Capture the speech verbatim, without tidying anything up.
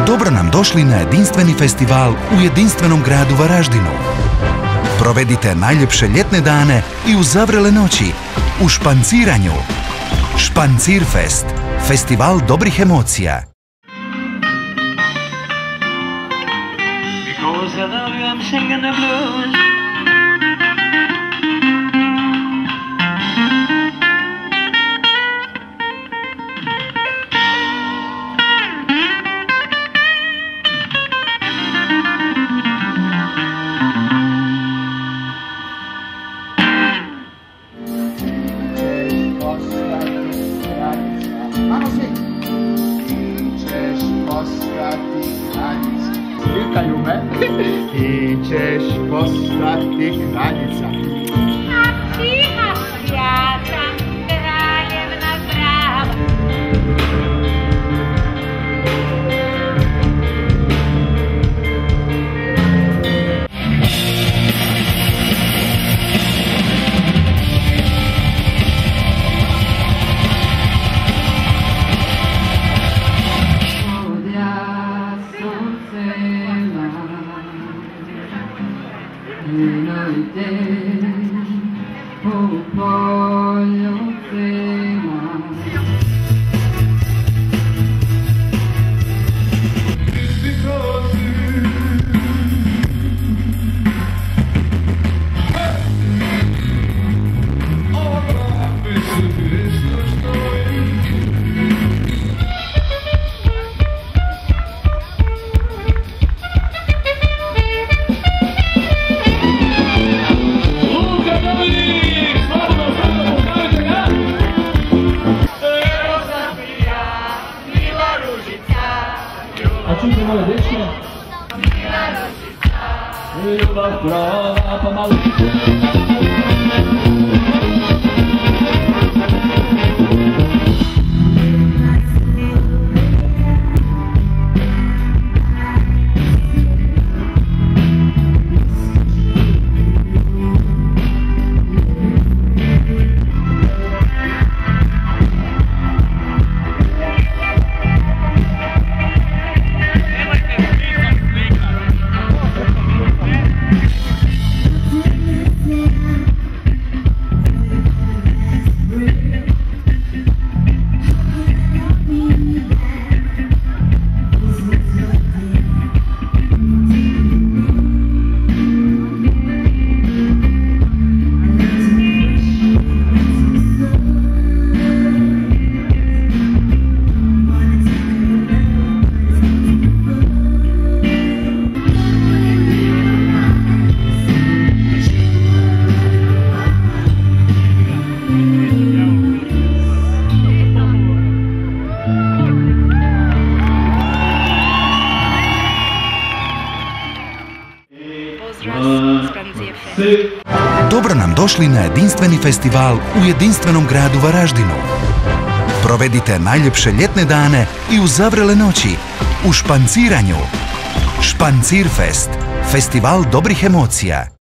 Dobro nam došli na jedinstveni festival u jedinstvenom gradu Varaždinu. Provedite najljepše ljetne dane i uzavrele noći u španciranju. Špancirfest, festival dobrih emocija. Because I love you, I'm singing the blues. Slikaju me i ćeš postati kraljica. A psiha, ja sam kraljevna prava. A čujte moje dečke? Ljubav prava pa malo. Dobro nam došli na jedinstveni festival u jedinstvenom gradu Varaždinu. Provedite najljepše ljetne dane i uzavrele noći u španciranju. Špancirfest, festival dobrih emocija.